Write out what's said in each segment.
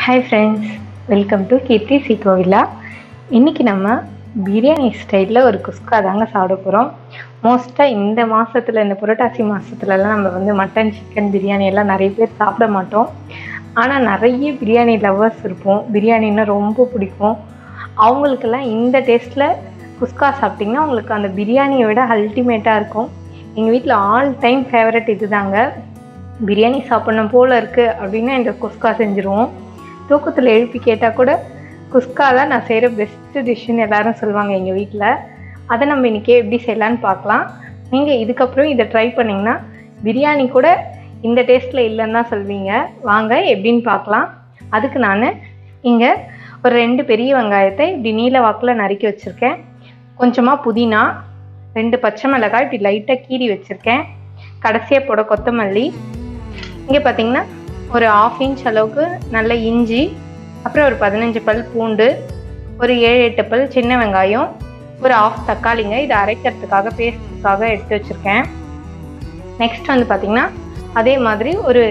Hi friends, welcome to Keerthi சீகோவிலா. இன்றைக்கி நம்ம பிரியாணி ஸ்டைலில் ஒரு குஸ்கா தாங்க சாப்பிட போகிறோம். மோஸ்ட்டாக இந்த மாதத்தில், இந்த புரட்டாசி மாதத்துலலாம் நம்ம வந்து மட்டன், சிக்கன் பிரியாணி எல்லாம் நிறைய பேர் சாப்பிட மாட்டோம். ஆனால் நிறைய பிரியாணி லவ்வர்ஸ் இருப்போம். பிரியாணின்னா ரொம்ப பிடிக்கும். அவங்களுக்கெல்லாம் இந்த டேஸ்ட்டில் குஸ்கா சாப்பிட்டிங்கன்னா உங்களுக்கு அந்த பிரியாணியை விட அல்டிமேட்டாக இருக்கும். எங்கள் வீட்டில் ஆல் டைம் ஃபேவரட் இது தாங்க. பிரியாணி சாப்பிட்ணும் போல் இருக்குது அப்படின்னா இந்த குஸ்கா செஞ்சுருவோம். தூக்கத்தில் எழுப்பி கேட்டால் கூட குஸ்கா தான் நான் செய்கிற பெஸ்ட்டு டிஷ்ஷுன்னு எல்லோரும் சொல்லுவாங்க எங்கள் வீட்டில். அதை நம்ம இன்றைக்கி எப்படி செய்யலான்னு பார்க்கலாம். நீங்கள் இதுக்கப்புறம் இதை ட்ரை பண்ணிங்கன்னா பிரியாணி கூட இந்த டேஸ்ட்டில் இல்லைன்னு தான் சொல்வீங்க. வாங்க எப்படின்னு பார்க்கலாம். அதுக்கு நான் இங்கே ஒரு 2 பெரிய வெங்காயத்தை இப்படி நீல வாக்கில் நறுக்கி வச்சுருக்கேன். கொஞ்சமாக புதினா, 2 பச்சை மிளகாய் இப்படி லைட்டாக கீறி வச்சுருக்கேன். கடைசியாக போட கொத்தமல்லி. இங்கே பார்த்திங்கன்னா ஒரு 1/2 இன்ச் அளவுக்கு நல்ல இஞ்சி, அப்புறம் ஒரு 15 பல் பூண்டு, ஒரு 7-8 பல் சின்ன வெங்காயம், ஒரு 1/2 தக்காளிங்க. இதை அரைக்கிறதுக்காக பேஸ்ட்டுக்காக எடுத்து வச்சுருக்கேன். நெக்ஸ்ட் வந்து பார்த்திங்கன்னா அதே மாதிரி ஒரு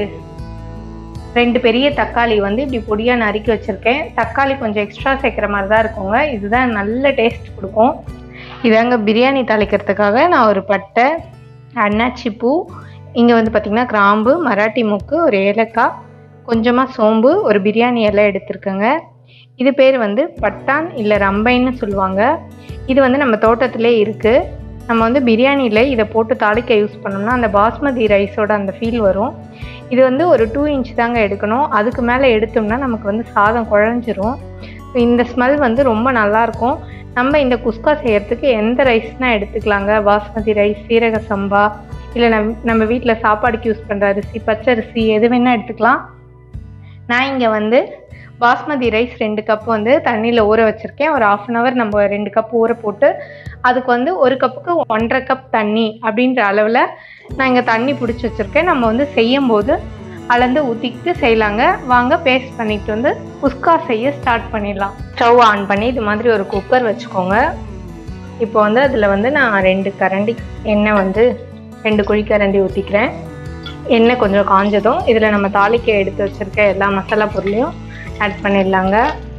2 பெரிய தக்காளி வந்து இப்படி பொடியாக நறுக்கி வச்சுருக்கேன். தக்காளி கொஞ்சம் எக்ஸ்ட்ரா சேர்க்குற மாதிரி தான் இருக்குங்க. இதுதான் நல்ல டேஸ்ட் கொடுக்கும். இதாங்க பிரியாணி தாளிக்கிறதுக்காக நான் ஒரு பட்டை, அன்னாச்சி பூ, இங்கே வந்து பார்த்திங்கன்னா கிராம்பு, மராட்டி மூக்கு, ஒரு ஏலக்காய், கொஞ்சமாக சோம்பு, ஒரு பிரியாணி இலை எடுத்துருக்கேங்க. இது பேர் வந்து பட்டான் இல்லை ரம்பைன்னு சொல்லுவாங்க. இது வந்து நம்ம தோட்டத்திலே இருக்குது. நம்ம வந்து பிரியாணியில் இதை போட்டு தாளிக்க யூஸ் பண்ணோம்னா அந்த பாஸ்மதி ரைஸோட அந்த ஃபீல் வரும். இது வந்து ஒரு 2 இன்ச் தாங்க எடுக்கணும். அதுக்கு மேலே எடுத்தோம்னா நமக்கு வந்து சாதம் குழஞ்சிரும். இந்த ஸ்மெல் வந்து ரொம்ப நல்லாயிருக்கும். நம்ம இந்த குஸ்கா செய்கிறதுக்கு எந்த ரைஸ்னால் எடுத்துக்கலாங்க. பாஸ்மதி ரைஸ், சீரக சம்பா, இல்லை நம்ம வீட்டில் சாப்பாடுக்கு யூஸ் பண்ணுற அரிசி, பச்சரிசி, எது வேணால் எடுத்துக்கலாம். நான் இங்கே வந்து பாஸ்மதி ரைஸ் 2 கப் வந்து தண்ணியில் ஊற வச்சுருக்கேன். ஒரு 1/2 அன் ஹவர் நம்ம 2 கப் ஊற போட்டு அதுக்கு வந்து 1 கப்புக்கு 1.5 கப் தண்ணி அப்படின்ற அளவில் நான் இங்கே தண்ணி பிடிச்சி வச்சுருக்கேன். நம்ம வந்து செய்யும் போது அளந்து ஊற்றிக்கிட்டு செய்யலாங்க. வாங்க பேஸ்ட் பண்ணிட்டு வந்து குஸ்கா செய்ய ஸ்டார்ட் பண்ணிடலாம். ஸ்டவ் ஆன் பண்ணி இது மாதிரி ஒரு குக்கர் வச்சுக்கோங்க. இப்போ வந்து அதில் வந்து நான் 2 கரண்டி எண்ணெய் வந்து 2 குழிக்கரண்டி ஊற்றிக்கிறேன். எண்ணெய் கொஞ்சம் காஞ்சதும் இதில் நம்ம தாளிக்க எடுத்து வச்சுருக்க எல்லா மசாலா பொருளையும் ஆட் பண்ணிடலாங்க.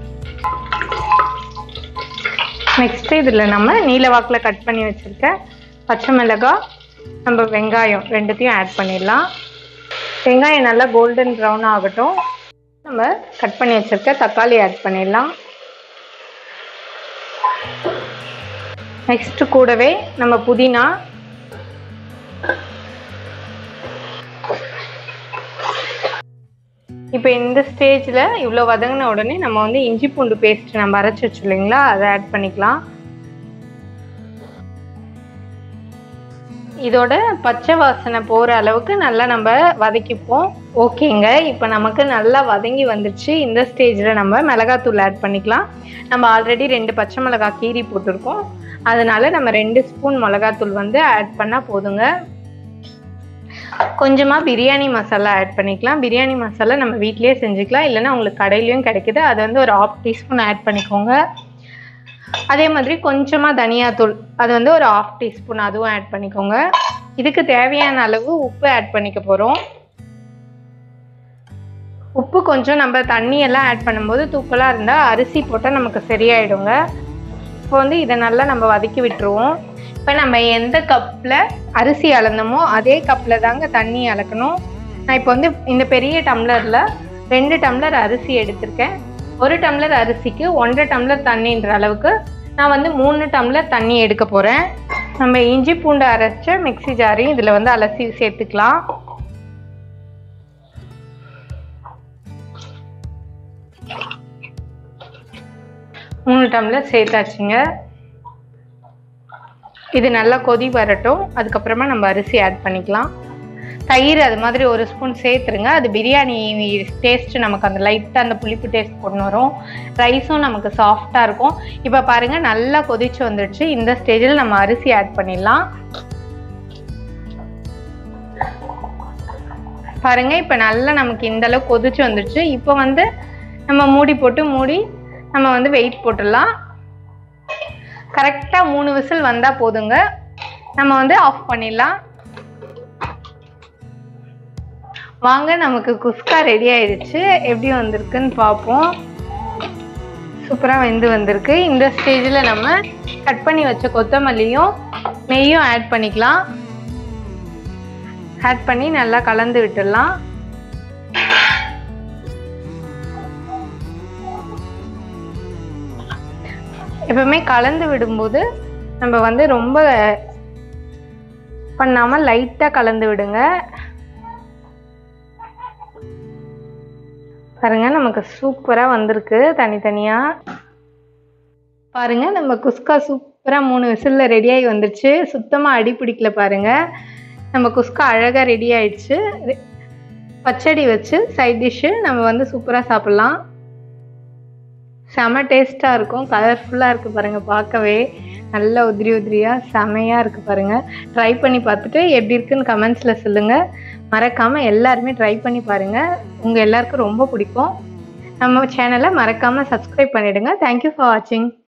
நெக்ஸ்ட்டு இதில் நம்ம நீல வாக்கில் கட் பண்ணி வச்சுருக்க பச்சை மிளகாய், நம்ம வெங்காயம் 2த்தையும் ஆட் பண்ணிடலாம். வெங்காயம் நல்லா கோல்டன் ப்ரௌன் ஆகட்டும். நம்ம கட் பண்ணி வச்சுருக்க தக்காளி ஆட் பண்ணிடலாம். நெக்ஸ்ட்டு கூடவே நம்ம புதினா, இப்போ இந்த ஸ்டேஜில் இவ்வளோ வதங்கின உடனே நம்ம வந்து இஞ்சி பூண்டு பேஸ்ட் நம்ம அரைச்சி வச்சு இல்லைங்களா, அதை ஆட் பண்ணிக்கலாம். இதோட பச்சை வாசனை போகிற அளவுக்கு நல்லா நம்ம வதக்கிப்போம். ஓகேங்க, இப்போ நமக்கு நல்லா வதங்கி வந்துடுச்சு. இந்த ஸ்டேஜில் நம்ம மிளகாத்தூள் ஆட் பண்ணிக்கலாம். நம்ம ஆல்ரெடி 2 பச்சை மிளகாய் கீரி போட்டிருக்கோம். அதனால நம்ம 2 ஸ்பூன் மிளகாத்தூள் வந்து ஆட் பண்ணால் போதுங்க. கொஞ்சமாக பிரியாணி மசாலா ஆட் பண்ணிக்கலாம். பிரியாணி மசாலா நம்ம வீட்டிலே செஞ்சுக்கலாம், இல்லைன்னா உங்களுக்கு கடையிலையும் கிடைக்குது. அது வந்து ஒரு 1/2 டீஸ்பூன் ஆட் பண்ணிக்கோங்க. அதே மாதிரி கொஞ்சமாக தனியாத்தூள், அது வந்து ஒரு 1/2 டீஸ்பூன் அதுவும் ஆட் பண்ணிக்கோங்க. இதுக்கு தேவையான அளவு உப்பு ஆட் பண்ணிக்க போகிறோம். உப்பு கொஞ்சம் நம்ம தண்ணியெல்லாம் ஆட் பண்ணும்போது தூக்கலாக இருந்தால் அரிசி போட்டால் நமக்கு சரியாயிடுங்க. இப்போ வந்து இதை நல்லா நம்ம வதக்கி விட்டுருவோம். இப்போ நம்ம எந்த கப்பில் அரிசி அளந்தோமோ அதே கப்பில் தாங்க தண்ணி அளக்கணும். நான் இப்போ வந்து இந்த பெரிய டம்ளரில் 2 டம்ளர் அரிசி எடுத்திருக்கேன். 1 டம்ளர் அரிசிக்கு 1.5 டம்ளர் தண்ணின்ற அளவுக்கு நான் வந்து 3 டம்ளர் தண்ணி எடுக்க போகிறேன். நம்ம இஞ்சி பூண்டு அரைச்ச மிக்ஸி ஜாரையும் இதில் வந்து அலசி சேர்த்துக்கலாம். மூணு டம்ளர் சேர்த்தாச்சுங்க. இது நல்லா கொதி வரட்டும். அதுக்கப்புறமா நம்ம அரிசி ஆட் பண்ணிக்கலாம். தயிர் அது மாதிரி 1 ஸ்பூன் சேர்த்துருங்க. அது பிரியாணி டேஸ்ட்டு நமக்கு அந்த லைட்டாக அந்த புளிப்பு டேஸ்ட் கொண்டு வரும். ரைஸும் நமக்கு சாஃப்டாக இருக்கும். இப்போ பாருங்கள் நல்லா கொதிச்சு வந்துடுச்சு. இந்த ஸ்டேஜில் நம்ம அரிசி ஆட் பண்ணிடலாம். பாருங்கள் இப்போ நல்லா நமக்கு இந்தளவு கொதிச்சு வந்துடுச்சு. இப்போ வந்து நம்ம மூடி நம்ம வந்து வெயிட் போட்டுடலாம். கரெக்டாக 3 விசில் வந்தால் போதுங்க. நம்ம வந்து ஆஃப் பண்ணிடலாம். வாங்க நமக்கு குஸ்கா ரெடி ஆயிடுச்சு. எப்படி வந்திருக்குன்னு பார்ப்போம். சூப்பராக வெந்து வந்திருக்கு. இந்த ஸ்டேஜில் நம்ம கட் பண்ணி வச்ச கொத்தமல்லியும் நெய்யும் ஆட் பண்ணிக்கலாம். ஆட் பண்ணி நல்லா கலந்து விட்டுடலாம். எப்பவுமே கலந்து விடும்போது நம்ம வந்து ரொம்ப பண்ணாமல் லைட்டாக கலந்து விடுங்க. பாருங்க நமக்கு சூப்பராக வந்திருக்கு. தனித்தனியாக பாருங்க நம்ம குஸ்கா சூப்பராக 3 விசிலில் ரெடியாகி வந்துருச்சு. சுத்தமாக அடி பிடிக்கல. பாருங்க நம்ம குஸ்கா அழகாக ரெடி ஆயிடுச்சு. பச்சடி வச்சு சைட் டிஷ்ஷு நம்ம வந்து சூப்பராக சாப்பிட்லாம். செம டேஸ்ட்டாக இருக்கும். கலர்ஃபுல்லாக இருக்குது பாருங்கள். பார்க்கவே நல்லா உதிரி உதிரியாக செமையாக இருக்குது பாருங்கள். ட்ரை பண்ணி பார்த்துட்டு எப்படி இருக்குன்னு கமெண்ட்ஸில் சொல்லுங்கள். மறக்காமல் எல்லாருமே ட்ரை பண்ணி பாருங்கள். உங்கள் எல்லாருக்கும் ரொம்ப பிடிக்கும். நம்ம சேனலை மறக்காமல் சப்ஸ்கிரைப் பண்ணிவிடுங்க. தேங்க்யூ ஃபார் வாட்சிங்.